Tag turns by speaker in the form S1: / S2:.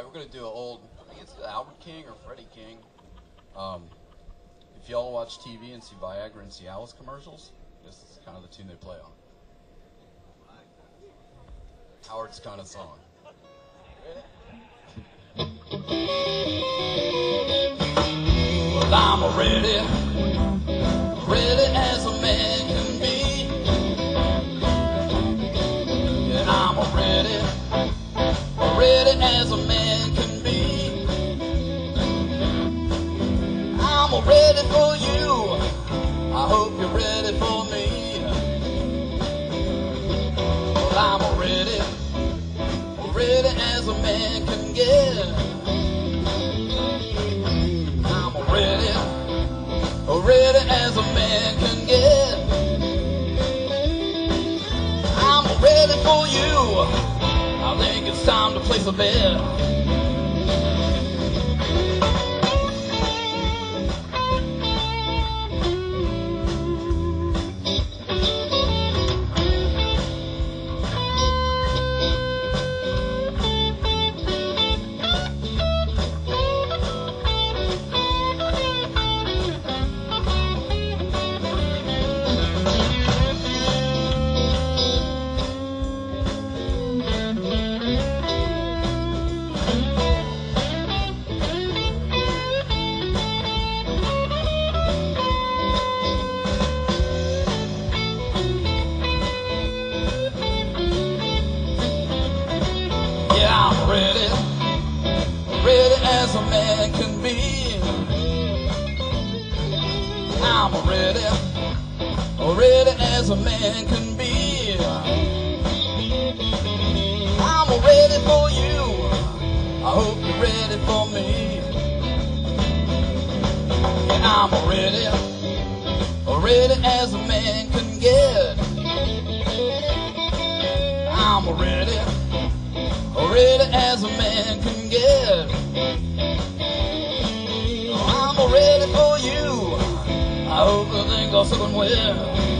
S1: we're gonna do an old, I think it's Albert King or Freddie King. If y'all watch TV and see Viagra and Cialis commercials, this is kind of the tune they play on. Howard's kind of song. Well, I'm ready as a man can be. And I'm ready as a man can be. I'm ready for you. I hope you're ready for me. Well, I'm ready as a man can get. I'm ready as a man can get. I'm ready for you. I think it's time to place a bet. Ready as a man can be. I'm ready as a man can be. I'm ready for you. I hope you're ready for me. Yeah, I'm ready as a man can get. I'm ready as a man can get. I'm ready for you. I hope the thing goes going well.